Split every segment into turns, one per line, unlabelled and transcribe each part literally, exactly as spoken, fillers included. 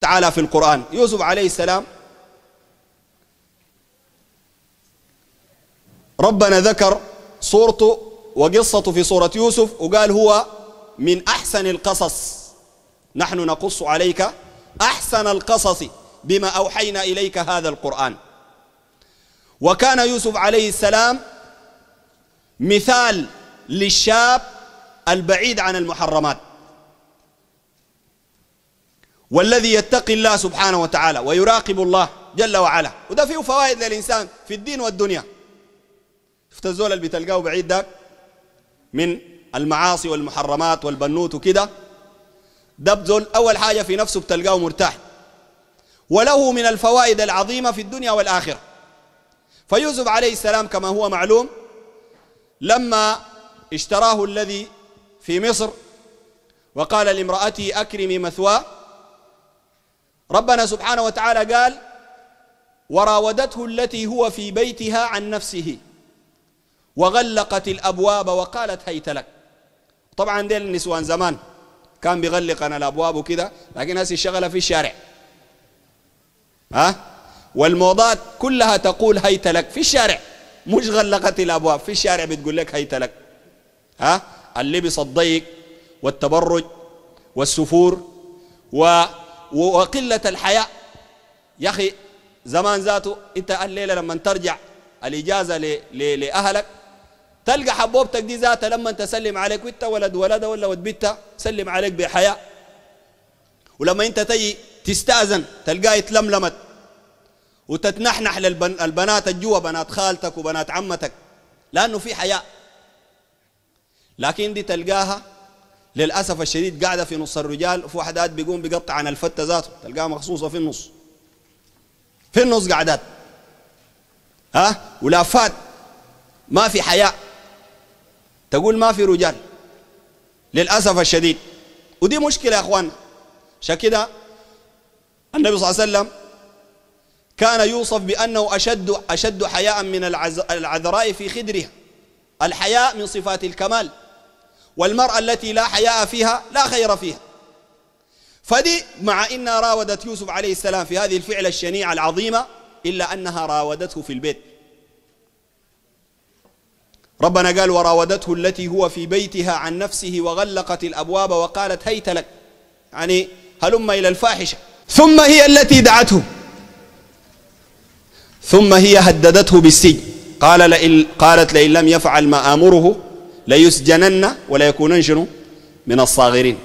تعالى في القرآن. يوسف عليه السلام ربنا ذكر صورته وقصته في سورة يوسف وقال هو من أحسن القصص، نحن نقص عليك أحسن القصص بما أوحينا إليك هذا القرآن. وكان يوسف عليه السلام مثال للشاب البعيد عن المحرمات والذي يتقي الله سبحانه وتعالى ويراقب الله جل وعلا، وده فيه فوائد للإنسان في الدين والدنيا. شفت الزول اللي بتلقاه بعيد داك من المعاصي والمحرمات والبنوت وكده، ده بزول أول حاجة في نفسه بتلقاه مرتاح، وله من الفوائد العظيمة في الدنيا والآخرة. فيوسف عليه السلام كما هو معلوم لما اشتراه الذي في مصر وقال لامرأته أكرمي مثواه، ربنا سبحانه وتعالى قال وراودته التي هو في بيتها عن نفسه وغلقت الأبواب وقالت هيت لك. طبعا ديل النسوان زمان كان بيغلقنا الأبواب وكده، لكن هسه الشغلة في الشارع، ها والموضات كلها تقول هيت لك في الشارع، مش غلقت الأبواب، في الشارع بتقول لك هيت لك. ها اللبس الضيق والتبرج والسفور و... وقلة الحياء. يا أخي زمان ذاته أنت الليلة لما ترجع الإجازة ل... ل... لأهلك تلقى حبوبتك دي ذاتها لما تسلم عليك وانت ولد ولد ولا ولد بنت سلم عليك بحياء، ولما انت تجي تستأذن تلقاه يتلملمت وتتنحنح للبنات الجوا، بنات خالتك وبنات عمتك، لأنه في حياء. لكن دي تلقاها للأسف الشديد قاعدة في نص الرجال، وفي واحدات بيقوم بيقطع عن الفتة ذاته تلقاها مخصوصة في النص، في النص قعدات، ها ولافات، ما في حياء، تقول ما في رجال للأسف الشديد. ودي مشكلة يا أخوان. عشان كده النبي صلى الله عليه وسلم كان يوصف بأنه أشد, أشد حياء من العذراء في خدرها. الحياء من صفات الكمال، والمرأة التي لا حياء فيها لا خير فيها. فدي مع إنها راودت يوسف عليه السلام في هذه الفعلة الشنيعة العظيمة، إلا أنها راودته في البيت. ربنا قال وراودته التي هو في بيتها عن نفسه وغلقت الأبواب وقالت هيت لك، يعني هلم إلى الفاحشة. ثم هي التي دعته، ثم هي هددته بالسجن، قال لئن قالت لئن لم يفعل ما آمره ليسجنن ولا يكونن شنو من الصاغرين.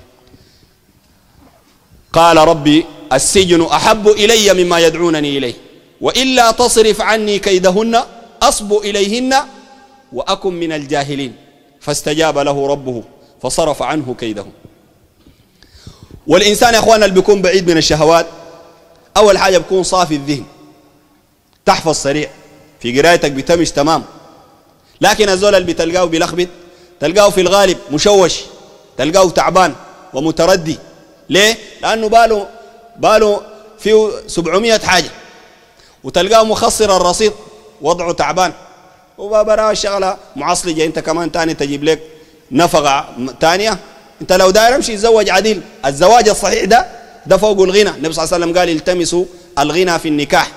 قال ربي السجن أحب إلي مما يدعونني إليه وإلا تصرف عني كيدهن أصب إليهن وأكن من الجاهلين. فاستجاب له ربه فصرف عنه كيدهم. والإنسان يا أخوانا اللي بيكون بعيد من الشهوات أول حاجة بيكون صافي الذهن، تحفظ سريع، في قرايتك بتمش تمام. لكن الزول اللي بتلقاه بيلخبط تلقاه في الغالب مشوش، تلقاه تعبان ومتردي. ليه؟ لأنه باله باله فيه سبعمية حاجة، وتلقاه مخسر الرصيد وضعه تعبان، وبابرا الشغلة معصلجة. انت كمان تاني تجيب لك نفقة تانية. انت لو داير امشي يتزوج عديل. الزواج الصحيح ده ده فوق الغنى. النبي صلى الله عليه وسلم قال التمسوا الغنى في النكاح.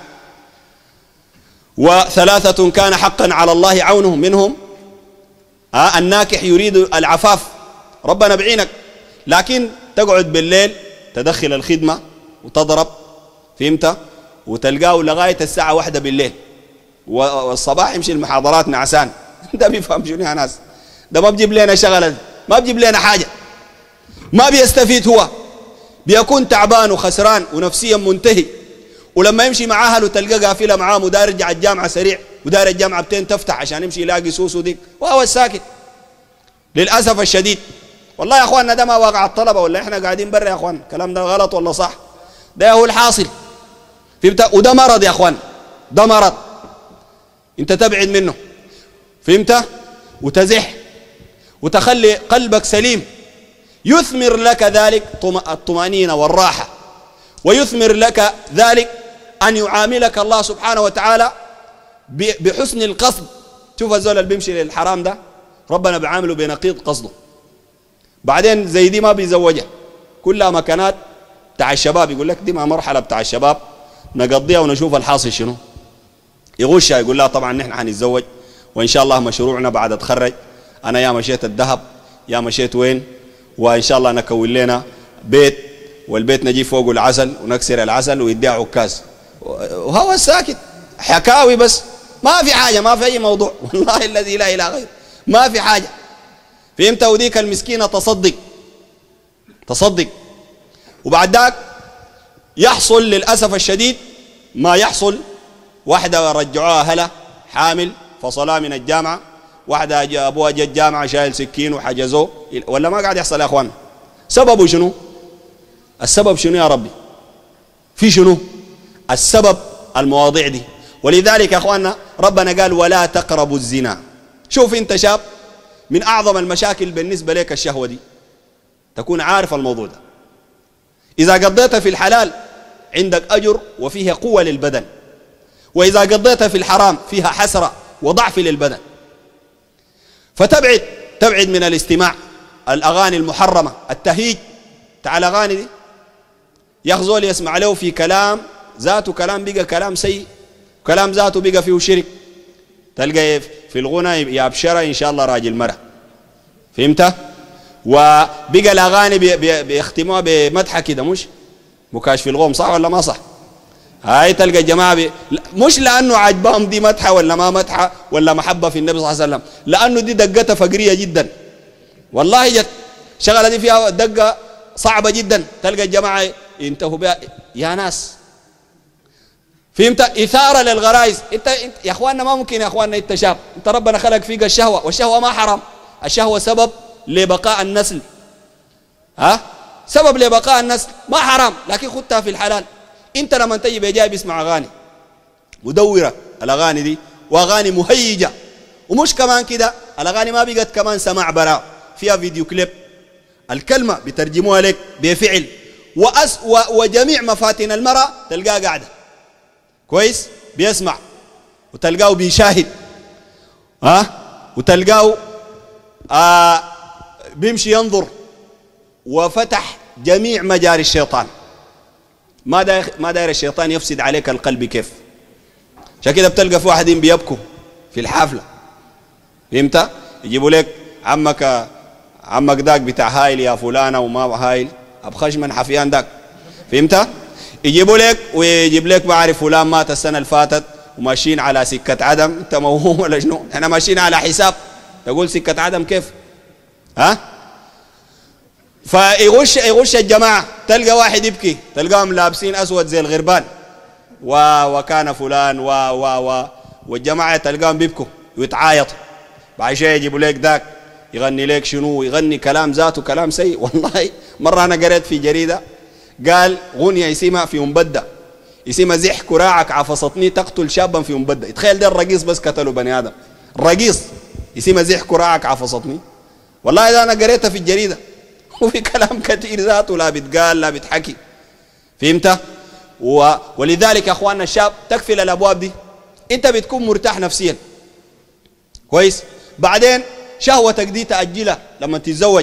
وثلاثة كان حقا على الله عونهم، منهم آه الناكح يريد العفاف، ربنا بعينك، لكن تقعد بالليل تدخل الخدمة وتضرب، فهمت؟ وتلقاه لغاية الساعة واحدة بالليل، والصباح يمشي المحاضرات نعسان. ده بيفهم شنو يا ناس؟ ده ما بجيب لنا شغلة، ما بجيب لنا حاجة، ما بيستفيد، هو بيكون تعبان وخسران ونفسيا منتهي. ولما يمشي مع اهله تلقى قافله معاه ودار يرجع الجامعه سريع، ودار الجامعه بتين تفتح عشان يمشي يلاقي سوسو ديك، وهو الساكت للاسف الشديد. والله يا اخواننا ده ما واقع الطلبه، ولا احنا قاعدين برا يا اخوان؟ الكلام ده غلط ولا صح؟ ده هو الحاصل، فهمت؟ وده مرض يا اخوان، ده مرض انت تبعد منه، فهمت؟ وتزح وتخلي قلبك سليم، يثمر لك ذلك الطمأنينة والراحة، ويثمر لك ذلك أن يعاملك الله سبحانه وتعالى بحسن القصد. شوف الزول اللي بيمشي للحرام ده ربنا بيعامله بنقيض قصده. بعدين زي دي ما بيزوجها، كلها مكانات بتاع الشباب، يقول لك دي ما مرحلة بتاع الشباب نقضيها ونشوف الحاصل شنو. يغشها يقول لها طبعا نحن حنتزوج وإن شاء الله مشروعنا بعد أتخرج أنا يا مشيت الذهب يا مشيت وين، وإن شاء الله نكون لنا بيت، والبيت نجيب فوقه العسل ونكسر العسل ويديها عكاز، وهو ساكت حكاوي بس، ما في حاجة، ما في أي موضوع، والله الذي لا إله غيره ما في حاجة. فهمت؟ وديك المسكينة تصدق تصدق وبعد ذاك يحصل للأسف الشديد ما يحصل. واحدة رجعوها أهلها حامل، فصلها من الجامعة، واحدة أبوها جاء الجامعة شايل سكين وحجزوه، ولا ما قاعد يحصل يا أخوان؟ سببه شنو؟ السبب شنو يا ربي؟ في شنو؟ السبب المواضيع دي. ولذلك يا أخواننا ربنا قال ولا تقربوا الزنا. شوف أنت شاب، من أعظم المشاكل بالنسبة لك الشهوة دي، تكون عارف الموضوع ده. إذا قضيتها في الحلال عندك أجر وفيها قوة للبدن، وإذا قضيتها في الحرام فيها حسرة وضعف للبدن. فتبعد تبعد من الاستماع الأغاني المحرمة، التهيج تاع الأغاني دي يخزول يسمع له في كلام ذاته كلام بقى كلام سيء، كلام ذاته بقى فيه شرك. تلقى في الغنى يا بشرة إن شاء الله راجل مرة، فهمت؟ وبقى الأغاني بيختموها بمدحة كده، مش مكاش في الغوم، صح ولا ما صح؟ هاي تلقى الجماعة بي... مش لأنه عجبهم دي مدحة ولا ما مدحة ولا محبة في النبي صلى الله عليه وسلم، لأنه دي دقتها فقرية جدا، والله جد شغلة دي فيها دقة صعبة جدا. تلقى الجماعة ينتهوا بها يا ناس، فهمت؟ إثارة للغرائز. انت, انت يا اخواننا ما ممكن يا اخواننا، انت شاب، انت ربنا خلق فيك الشهوة، والشهوة ما حرام، الشهوة سبب لبقاء النسل، ها سبب لبقاء النسل ما حرام، لكن خدتها في الحلال. انت لما تجي بجاي بيسمع اغاني مدورة، الاغاني دي واغاني مهيجة، ومش كمان كده الاغاني ما بقت كمان سماع براء، فيها فيديو كليب، الكلمة بترجموها لك بفعل، وأس و وجميع مفاتن المرأة تلقاه قاعدة كويس بيسمع، وتلقاه بيشاهد، ها أه؟ وتلقاه آه بيمشي ينظر، وفتح جميع مجاري الشيطان. ما داير ما داير الشيطان يفسد عليك القلب كيف. عشان كده بتلقى في واحدين بيبكوا في الحفلة، فهمت؟ يجيبوا لك عمك عمك داك بتاع هايل يا فلانة وما هايل أبخش من حفيان داك، فهمت؟ يجيبوا لك ويجيب لك ما أعرف فلان مات السنة اللي فاتت وماشيين على سكة عدم، أنت موهوم ولا شنو؟ احنا ماشيين على حساب، تقول سكة عدم كيف؟ ها؟ فيغش يغش الجماعة، تلقى واحد يبكي، تلقاهم لابسين أسود زي الغربان، و وكان فلان و و و والجماعة تلقاهم بيبكوا ويتعايطوا، بعد شيء يجيبوا لك ذاك يغني لك شنو، يغني كلام ذاته كلام سيء. والله مرة أنا قريت في جريدة قال غنية يسمى في مبدة، يسمى زح كراعك عفصتني تقتل شابا في مبدة. تخيل ده الرقيص بس قتلوا بني آدم، الرقيص يسمى زح كراعك عفصتني. والله إذا أنا قريتها في الجريدة وفي كلام كثير ذاته لا بيتقال لا بيتحكي، فهمت؟ و... ولذلك يا أخواننا الشاب تقفل الأبواب دي، أنت بتكون مرتاح نفسيا كويس، بعدين شهوتك دي تأجلها لما تتزوج.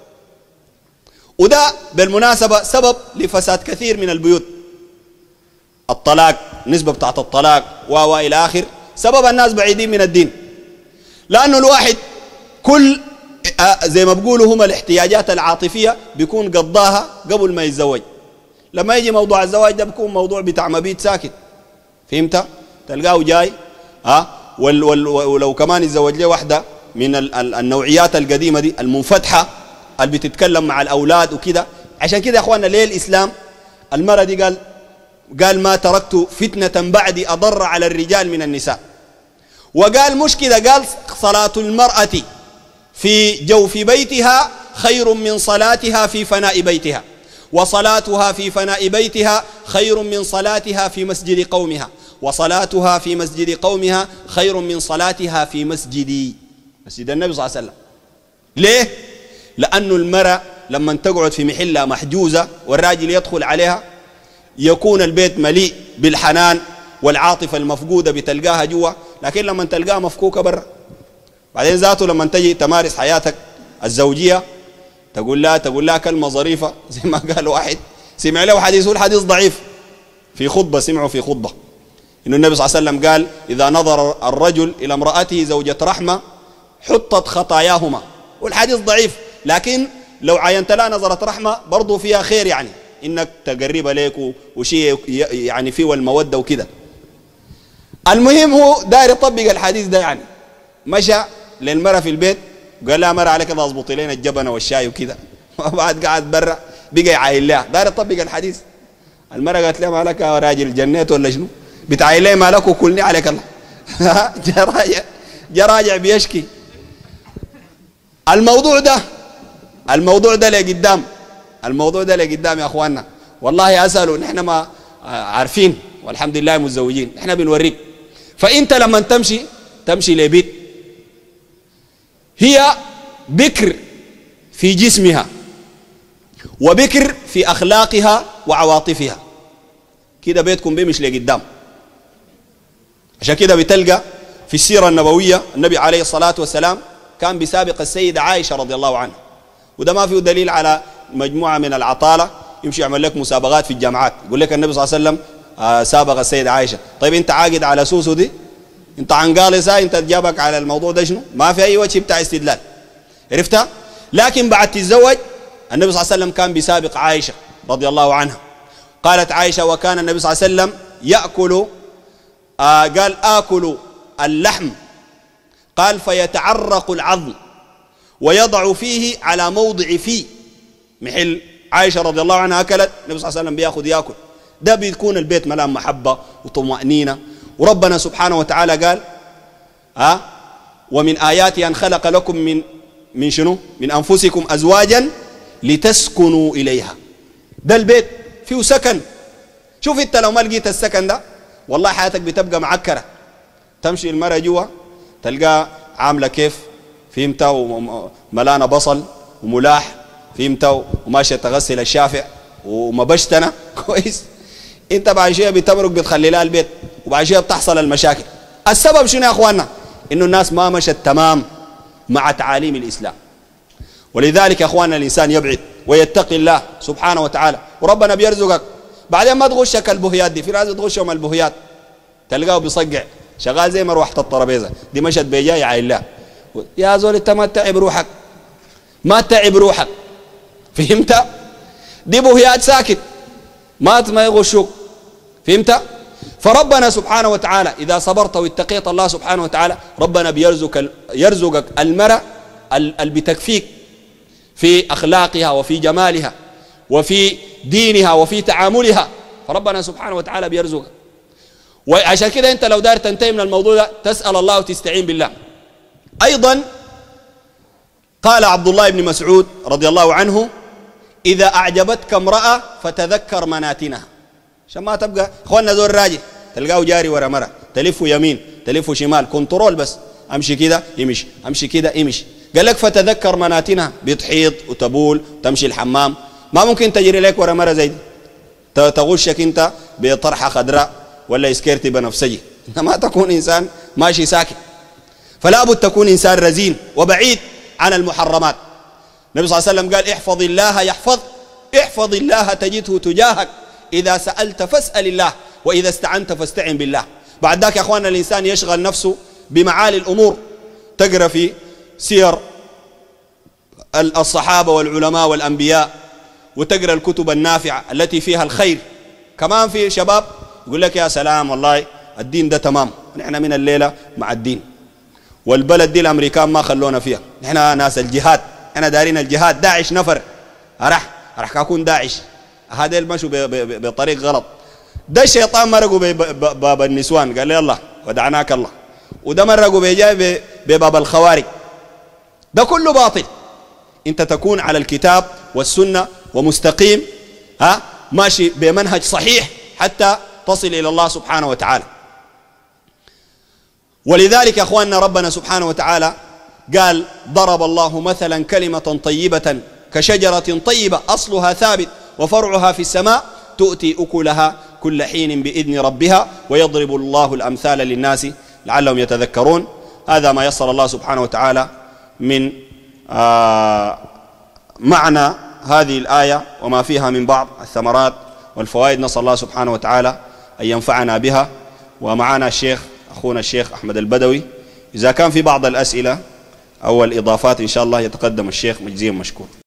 وده بالمناسبة سبب لفساد كثير من البيوت، الطلاق، نسبة بتاعت الطلاق و إلى آخر، سبب الناس بعيدين من الدين، لأنه الواحد كل زي ما بيقولوا هم الاحتياجات العاطفية بيكون قضاها قبل ما يتزوج. لما يجي موضوع الزواج ده بيكون موضوع بتاع مبيت ساكت، فهمت؟ تلقاه جاي ها وال وال ولو كمان يتزوج له واحدة من النوعيات القديمة دي المنفتحة اللي بتتكلم مع الأولاد وكده. عشان كده يا أخواننا ليه الإسلام المرأة دي قال قال ما تركت فتنة بعدي أضر على الرجال من النساء. وقال مش كده، قال صلاة المرأة في جوف بيتها خير من صلاتها في فناء بيتها، وصلاتها في فناء بيتها خير من صلاتها في مسجد قومها، وصلاتها في مسجد قومها خير من صلاتها في مسجدي، مسجد النبي صلى الله عليه وسلم. ليه؟ لأنه المرأة لما تقعد في محلة محجوزة والراجل يدخل عليها يكون البيت مليء بالحنان والعاطفة المفقودة بتلقاها جوا، لكن لما تلقاها مفكوكة برا. بعدين ذاته لما تجي تمارس حياتك الزوجية تقول لها تقول لها كلمة ظريفة زي ما قال واحد سمع له حديث والحديث ضعيف في خطبة، سمعوا في خطبة إنه النبي صلى الله عليه وسلم قال إذا نظر الرجل إلى امرأته زوجة رحمة حطت خطاياهما، والحديث ضعيف، لكن لو عينت لها نظرة رحمة برضو فيها خير، يعني إنك تقرب ليك وشيء يعني فيه المودة وكده. المهم هو داير يطبق الحديث ده، يعني مشى للمرأة في البيت قال لها مرة عليك كده اضبطي لنا الجبنة والشاي وكده، وبعد قاعد برا بقى يعاين لها، داير يطبق الحديث. المرأة قالت له مالك يا راجل جنيت ولا شنو؟ بتعاين لي مالك وكلني عليك الله. جراجع جراجع بيشكي. الموضوع ده الموضوع ده لقدام الموضوع ده لقدام يا اخواننا، والله اسالوا نحن ما عارفين والحمد لله متزوجين، نحن بنوريك. فانت لما تمشي تمشي لبيت هي بكر في جسمها وبكر في اخلاقها وعواطفها، كده بيتكم بيمشي لقدام. عشان كده بتلقى في السيره النبويه النبي عليه الصلاه والسلام كان بيسابق السيده عائشه رضي الله عنها، وده ما فيه دليل على مجموعه من العطاله يمشي يعمل لك مسابقات في الجامعات، يقول لك النبي صلى الله عليه وسلم آه سابق السيده عائشه. طيب انت عاقد على سوسو دي؟ انت عنقالصه؟ انت تجابك على الموضوع ده شنو؟ ما في اي وجه بتاع استدلال، عرفتها؟ لكن بعد تتزوج النبي صلى الله عليه وسلم كان بيسابق عائشه رضي الله عنها. قالت عائشه وكان النبي صلى الله عليه وسلم ياكل آه قال آكل اللحم، قال فيتعرق العظم ويضع فيه على موضع فيه، محل عائشة رضي الله عنها أكلت النبي صلى الله عليه وسلم بياخذ ياكل. ده بيكون البيت ملان محبة وطمأنينة. وربنا سبحانه وتعالى قال ها آه ومن آياته أن خلق لكم من من شنو؟ من أنفسكم أزواجا لتسكنوا إليها. ده البيت فيه سكن. شوف انت لو ما لقيت السكن ده والله حياتك بتبقى معكرة. تمشي المرأة جوا تلقى عاملة كيف فهمتها، وملانة بصل وملاح فهمتها، وماشية تغسل الشافع ومبشتنا كويس. انت بعد شوية بتمرق بتخلي لها البيت، وبعد شوية بتحصل المشاكل. السبب شنو يا اخواننا؟ انه الناس ما مشت تمام مع تعاليم الاسلام. ولذلك يا اخواننا الانسان يبعد ويتقي الله سبحانه وتعالى، وربنا بيرزقك. بعدين ما تغشك البهيات دي، في ناس تغشهم البهيات تلقاه بيصقع شغال زي مروحة الطرابيزة دي، مشت بيجاي عايل الله. يا زول انت ما تتعب روحك، ما تتعب روحك فهمت؟ دي بهيات ساكت ما ما يغشوك فهمت؟ فربنا سبحانه وتعالى إذا صبرت واتقيت الله سبحانه وتعالى ربنا بيرزقك يرزقك المرأة اللي بتكفيك في أخلاقها وفي جمالها وفي دينها وفي تعاملها، فربنا سبحانه وتعالى بيرزقك. وعشان كده انت لو داير تنتهي من الموضوع ده تسأل الله وتستعين بالله. أيضا قال عبد الله بن مسعود رضي الله عنه إذا أعجبتك امرأة فتذكر مناتنها. عشان ما تبقى اخواننا زور راجل تلقاه جاري ورا مرة، تلفه يمين تلفه شمال، كنترول بس، امشي كده يمشي امشي كده يمشي. قال لك فتذكر مناتنها، بتحيض وتبول وتمشي الحمام، ما ممكن تجري لك ورا مرة زي دي تغشك انت بطرحة خضراء ولا سكيرتي بنفسجي. ما تكون انسان ماشي ساكت، فلا بد تكون انسان رزين وبعيد عن المحرمات. النبي صلى الله عليه وسلم قال احفظ الله يحفظ احفظ الله تجده تجاهك، إذا سألت فاسأل الله وإذا استعنت فاستعن بالله. بعد ذاك يا أخواننا الإنسان يشغل نفسه بمعالي الأمور، تقرأ في سير الصحابة والعلماء والأنبياء، وتقرأ الكتب النافعة التي فيها الخير. كمان في شباب يقول لك يا سلام والله الدين ده تمام، نحن من الليلة مع الدين، والبلد دي الأمريكان ما خلونا فيها، نحن ناس الجهاد، احنا دارين الجهاد. داعش نفر أرح أرح أكون داعش، هذا المشوا بطريق غلط. ده الشيطان مرقوا بباب النسوان قال لي الله ودعناك الله، وده مرقوا بجاي بباب الخوارج. ده كله باطل. انت تكون على الكتاب والسنة ومستقيم، ها ماشي بمنهج صحيح حتى تصل إلى الله سبحانه وتعالى. ولذلك يا أخواننا ربنا سبحانه وتعالى قال ضرب الله مثلا كلمة طيبة كشجرة طيبة أصلها ثابت وفرعها في السماء تؤتي أكلها كل حين بإذن ربها ويضرب الله الأمثال للناس لعلهم يتذكرون. هذا ما يسر الله سبحانه وتعالى من آه معنى هذه الآية وما فيها من بعض الثمرات والفوائد نسأل الله سبحانه وتعالى أن ينفعنا بها. ومعنا الشيخ أخونا الشيخ أحمد البدوي، إذا كان في بعض الأسئلة أو الإضافات إن شاء الله يتقدم الشيخ مجزيا مشكور.